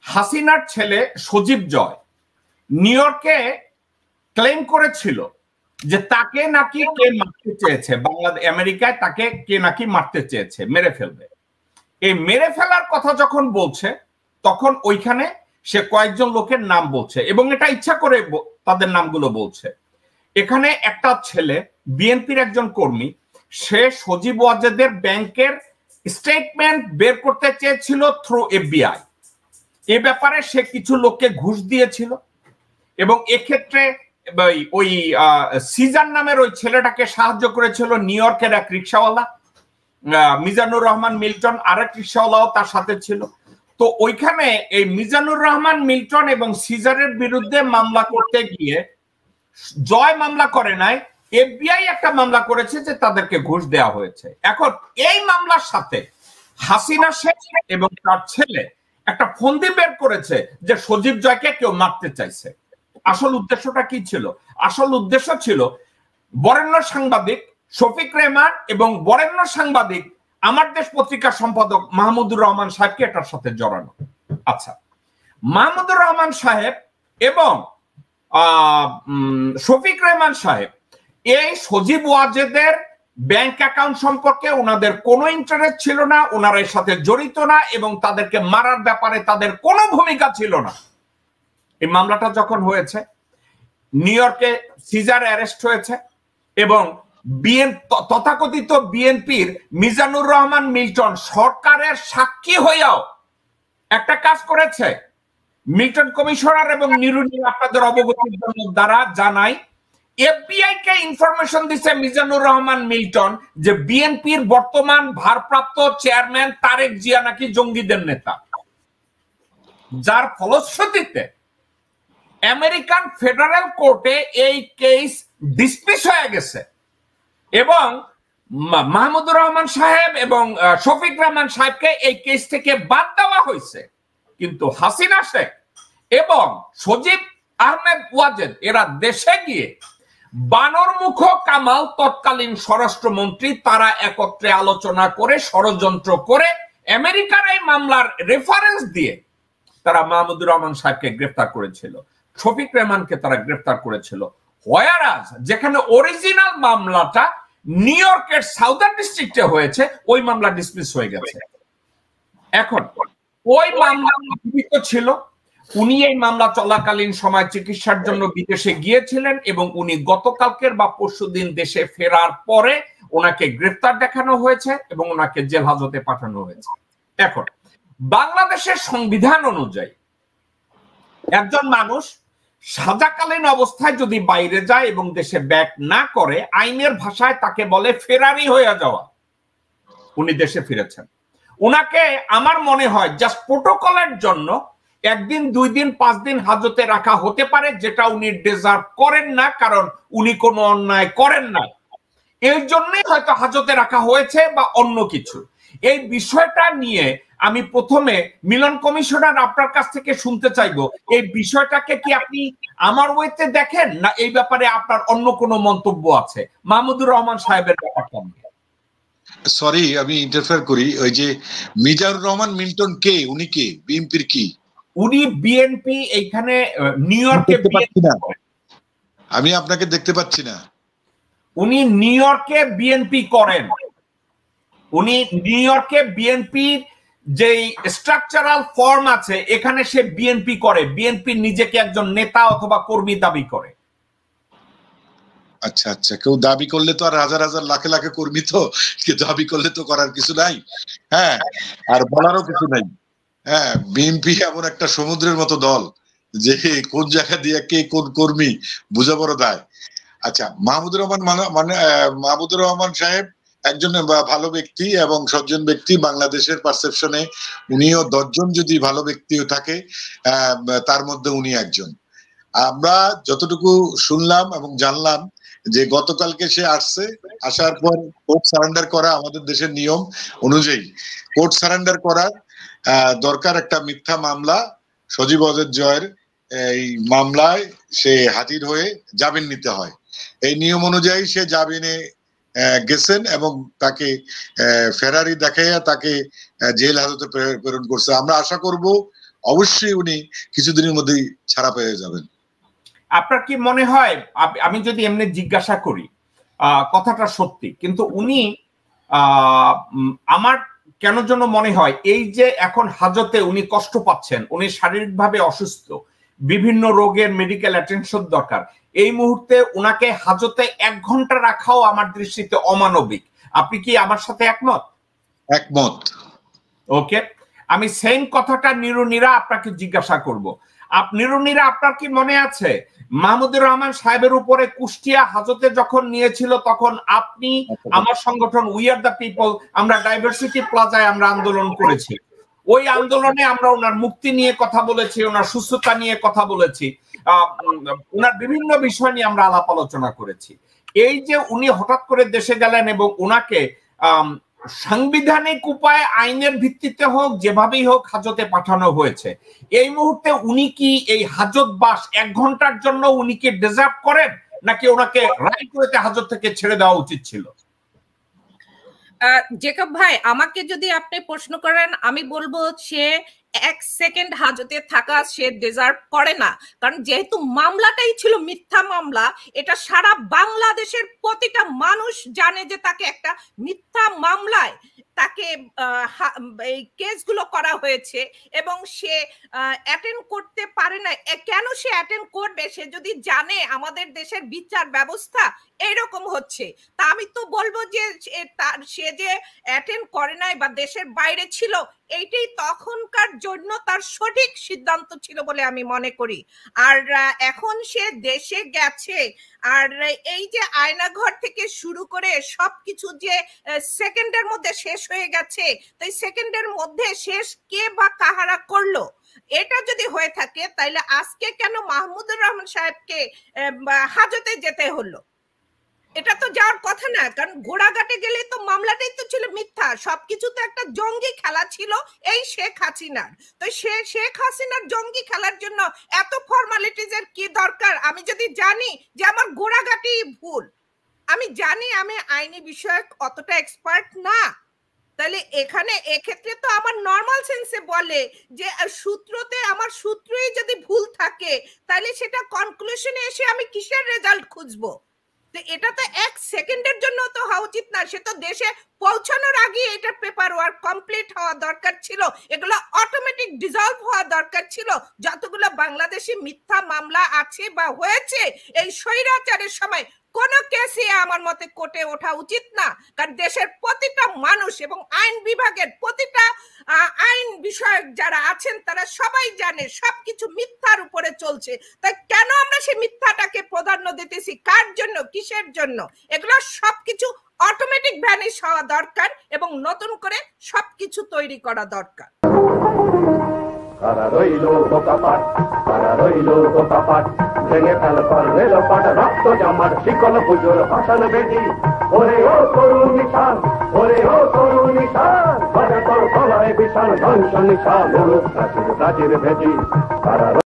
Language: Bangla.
হাসিনার ছেলে সজীব জয় নিউ ইয়র্কে ক্লেম করেছিল যে তাকে নাকি কে মারতে চেয়েছে, বাংলাদেশ আমেরিকায় তাকে কে নাকি মারতে চেয়েছে, মেরে ফেলবে। এই মেরে ফেলার কথা যখন বলছে তখন ওইখানে সে কয়েকজন লোকের নাম বলছে এবং এটা ইচ্ছা করে তাদের নামগুলো বলছে। এখানে একটা ছেলে বিএনপির একজন কর্মী, সে সজীব ওয়াজেদের ব্যাংকের স্টেটমেন্ট বের করতে চেয়েছিল থ্রু এফবিআই। এ ব্যাপারে সে কিছু লোককে ঘুষ দিয়েছিল এবং এক্ষেত্রে ওই সিজার নামের ওই ছেলেটাকে সাহায্য করেছিল নিউ ইয়র্কের এক রিক্সাওয়ালা, মিজানুর রহমান মিল্টন আরেক রিক্সাওয়ালাও তার সাথে ছিল। তো ওইখানে এই মিজানুর রহমান মিল্টন এবং সিজারের বিরুদ্ধে মামলা করতে গিয়ে জয় মামলা করে নাই, এফবিআই একটা মামলা করেছে যে তাদেরকে ঘুষ দেওয়া হয়েছে। এখন এই মামলার সাথে হাসিনা শেখ এবং তার ছেলে একটা ফন্দি বের করেছে যে সজীব জয়কে কেউ মারতে চাইছে। আসল উদ্দেশ্যটা কি ছিল? আসল উদ্দেশ্য ছিল বরেণ্য সাংবাদিক শফিক রেহমান এবং বরেণ্য সাংবাদিক আমার দেশ পত্রিকার সম্পাদক মাহমুদুর রহমান সাহেবকে এটার সাথে জড়ানো। আচ্ছা, মাহমুদুর রহমান সাহেব এবং শফিক রেহমান সাহেব এই সজীব ওয়াজেদের ব্যাংক অ্যাকাউন্ট সম্পর্কে ওনাদের কোনো ইন্টারেস্ট ছিল না, ওনারা এর সাথে জড়িত না এবং তাদেরকে মারার ব্যাপারে তাদের কোনো ভূমিকা ছিল না। এই মামলাটা যখন হয়েছে নিউ ইয়র্কে সিজার অ্যারেস্ট হয়েছে এবং তথাকথিত বিএনপির মিজানুর রহমান মিল্টন সরকারের সাক্ষী হইয়াও একটা কাজ করেছে। মিল্টন কমিশনার এবং নিরুনি আপনাদের অবগতির জন্য দ্বারা জানাই, এফবিআই কে ইনফরমেশন দিচ্ছে মিজানুর রহমান মিল্টন যে বিএনপির বর্তমান ভারপ্রাপ্ত চেয়ারম্যান তারেক জিয়া নাকি জঙ্গিদের নেতা, যার ফলশ্রুতিতে আমেরিকান ফেডারেল কোর্টে এই কেস ডিসমিস হয়ে গেছে এবং মাহমুদুর রহমান সাহেব এবং শফিক রহমান সাহেবকে এই কেস থেকে বাদ দেওয়া হয়েছে। কিন্তু হাসিনা শেখ এবং সজীব আহমেদ ওয়াজেদ এরা দেশে গিয়ে বানরমুখ কামাল তৎকালীন স্বরাষ্ট্রমন্ত্রী তারা একত্রে আলোচনা করে ষড়যন্ত্র করে আমেরিকার এই মামলার রেফারেন্স দিয়ে তারা মাহমুদুর রহমান সাহেবকে গ্রেফতার করেছিল, শফিক রেহমানকে তারা গ্রেফতার করেছিল। হোয়ারাজ যেখানে অরিজিনাল মামলাটা নিউ ইয়র্কের সাউদার্ন ডিস্ট্রিক্টে হয়েছে, ওই মামলা ডিসমিস হয়ে গেছে। এখন ওই মামলা জীবিত ছিল, উনি এই মামলা চলাকালীন সময় চিকিৎসার জন্য বিদেশে গিয়েছিলেন এবং উনি গতকালকের বা পরশুদিন দেশে ফেরার পরে ওনাকে গ্রেফতার দেখানো হয়েছে এবং ওনাকে জেল হাজতে পাঠানো হয়েছে। এখন বাংলাদেশের সংবিধান অনুযায়ী একজন মানুষ সাজাকালীন অবস্থায় যদি বাইরে যায় এবং দেশে ব্যাক না করে, আইনের ভাষায় তাকে বলে ফেরারি হয়ে যাওয়া। উনি দেশে ফিরেছেন, উনাকে আমার মনে হয় জাস্ট প্রোটোকলের জন্য একদিন 2 দিন 5 দিন হাজতে রাখা হতে পারে, যেটা উনি ডিজার্ভ করেন না, কারণ উনি কোনো অন্যায় করেন না, এর জন্যই হয়তো হাজতে রাখা হয়েছে বা অন্য কিছু। এই বিষয়টা নিয়ে আমি প্রথমে মিলন কমিশনার আপনার কাছ থেকে শুনতে চাইবো, এই বিষয়টাকে কি আপনি আমার ওয়েতে দেখেন না এই ব্যাপারে আপনার অন্য কোনো মন্তব্য আছে? মাহমুদুর রহমান সাহেবের ব্যাপারটা নিয়ে। সরি, আমি ইন্টারফেয়ার করি। ওই যে মিজানুর রহমান মিল্টন কে, উনি কে, বিএনপির কি? উনি বিএনপি এইখানে নিউ ইয়র্কে, আমি আপনাকে দেখতে পাচ্ছি না। উনি নিউ ইয়র্কে বিএনপি করেন, উনি নিউ ইয়র্কে বিএনপির যে স্ট্রাকচারাল ফর্ম আছে এখানে সে বিএনপি করে, বিএনপি নিজেকে একজন নেতা অথবা কর্মী দাবি করে। আচ্ছা আচ্ছা, কেউ দাবি করলে তো আর হাজার হাজার লাখে লাখে কর্মী, তো দাবি করলে তো করার কিছু নাই, হ্যাঁ, আর বলারও কিছু নাই। হ্যাঁ, বিএনপি এমন একটা সমুদ্রের মতো দল যে কোন জায়গা দিয়ে কে কোন কর্মী বুঝা বড় দায়। আচ্ছা, মাহমুদুর রহমান মানে মাহমুদুর রহমান সাহেব একজন ভালো ব্যক্তি এবং সজ্জন ব্যক্তি। বাংলাদেশের পারসেপশনে উনিও 10 জন যদি ভালো ব্যক্তিও থাকে তার মধ্যে উনি একজন। আমরা যতটুকু শুনলাম এবং জানলাম যে গতকালকে সে আসছে, আসার পর কোর্ট সারেন্ডার করা আমাদের দেশের নিয়ম অনুযায়ী কোর্ট সারেন্ডার করার দরকার। একটা মিথ্যা মামলা, সজীব ওয়াজেদ জয়ের এই মামলায় সে হাজির হয়ে জামিন নিতে হয়। এই নিয়ম অনুযায়ী সে জামিনে গেছেন এবং তাকে ফেরারি দেখাইয়া তাকে জেল হাজতে প্রেরণ করছে। আমরা আশা করব অবশ্যই উনি কিছুদিনের মধ্যেই ছাড়া পেয়ে যাবেন। আপনার কি মনে হয়, আমি যদি এমনি জিজ্ঞাসা করি, কথাটা সত্যি, কিন্তু উনি আমার কেন যেন মনে হয় এই যে এখন হাজতে উনি কষ্ট পাচ্ছেন, উনি শারীরিকভাবে অসুস্থ, বিভিন্ন রোগের মেডিকেল অ্যাটেনশন দরকার, এই মুহূর্তে উনাকে হাজতে 1 ঘন্টা রাখাও আমার দৃষ্টিতে অমানবিক। আপনি কি আমার সাথে একমত? একমত। ওকে, আমি সেম কথাটা নিরুনিরা আপনাকে জিজ্ঞাসা করব। নিরুনিরা, আপনার কি মনে আছে মাহমুদুর রহমান সাহেবের উপরে কুষ্টিয়া হাজতে যখন নিয়েছিল, তখন আপনি, আমার সংগঠন উই আর দ্য পিপল, আমরা ডাইভার্সিটি প্লাজায় আমরা আন্দোলন করেছি। ওই আন্দোলনে আমরা ওনার মুক্তি নিয়ে কথা বলেছি, ওনার সুস্থতা নিয়ে কথা বলেছি, ওনার বিভিন্ন বিষয় নিয়ে আমরা আলাপ আলোচনা করেছি। এই যে উনি হঠাৎ করে দেশে গেলেন এবং ওনাকে সাংবিধানিক উপায়ে আইনের ভিত্তিতে হোক যেভাবেই হোক হাজতে পাঠানো হয়েছে, এই মুহূর্তে উনি কি এই হাজতবাস 1 ঘন্টার জন্য উনি কি ডিজার্ভ করেন, নাকি ওনাকে রাইট ওয়েতে হাজত থেকে ছেড়ে দেওয়া উচিত ছিল? জেকব ভাই, আমাকে যদি আপনি প্রশ্ন করেন, আমি বলবো সে 1 সেকেন্ড হাজতে থাকা সে ডিজার্ভ করে না। কারণ যেহেতু মামলাটাই ছিল মিথ্যা মামলা, এটা সারা বাংলাদেশের প্রতিটা মানুষ জানে যে তাকে একটা মিথ্যা মামলায় তাকে এই কেসগুলো করা হয়েছে এবং সে অ্যাটেন্ড করতে পারে না। কেন সে অ্যাটেন্ড করবে? সে যদি জানে আমাদের দেশের বিচার ব্যবস্থা এইরকম হচ্ছে, তা আমি তো বলবো যে সে যে অ্যাটেন্ড করে নাই বা দেশের বাইরে ছিল, এইটাই তখনকার জন্য তার সঠিক সিদ্ধান্ত ছিল বলে আমি মনে করি। আর এখন সে দেশে গেছে, আর এই যে আয়নাঘর থেকে শুরু করে সবকিছু যে সেকেন্ডের মধ্যে শেষ হয়ে গেছে, তাই সেকেন্ডের মধ্যে শেষ কে বা কাহারা করলো, এটা যদি হয়ে থাকে তাইলে আজকে কেন মাহমুদুর রহমান সাহেবকে হাজতে যেতে হলো? এটা তো যাওয়ার কথা না, কারণ গোড়াঘাটে গেলে তো মামলাটাই তো ছিল মিথ্যা, সবকিছু তো একটা জঙ্গি খেলা ছিল এই শেখ হাসিনার। তো শেখ হাসিনার জঙ্গি খেলার জন্য এত ফর্মালিটিজ এর কি দরকার? আমি যদি জানি যে আমার গোড়াঘাটি ভুল, আমি জানি আমি আইনি বিষয়ক অতটা এক্সপার্ট না, তাহলে এখানে এক্ষেত্রে তো আমার নর্মাল সেন্সে বলে যে সূত্রতে আমার সূত্রই যদি ভুল থাকে, তাহলে সেটা কনক্লুশনে এসে আমি কিসের রেজাল্ট খুঁজবো? এটা তো 1 সেকেন্ডের জন্য তো হওয়া উচিত না, সে তো দেশে পৌঁছানোর আগে এটা পেপার ওয়ার্ক কমপ্লিট হওয়া দরকার ছিল, এগুলো অটোমেটিক ডিসলভ হওয়া দরকার ছিল। যতগুলো বাংলাদেশি মিথ্যা মামলা আছে বা হয়েছে এই স্বৈরাচারের সময়, কোন কেসে আমার মতে কোর্টে ওঠা উচিত না, কারণ দেশের প্রতিটা মানুষ এবং আইন বিভাগের প্রতিটা আইন বিষয়ক যারা আছেন তারা সবাই জানে সবকিছু মিথ্যার উপরে চলছে। তাই কেন আমরা সেই মিথ্যাটাকে প্রাধান্য দিতেছি? কার জন্য, কিসের জন্য? এগুলো সবকিছু অটোমেটিক ভ্যানিশ হওয়া দরকার এবং নতুন করে সবকিছু তৈরি করা দরকার। কারা রইল বোকাপাট, কারা রইল বোকাপাট, ভেঙে ফেল করলে লোপাট, রক্ত জামার শিকল পুজোর ভাষণ বেদি। ওরে ও তরুণ নিশান, ওরে ও তরুণ নিশান, ঘরে তোর গলায় বিশাল ধ্বংস নিশান, প্রাচীর প্রাচীর ভেদি। কারা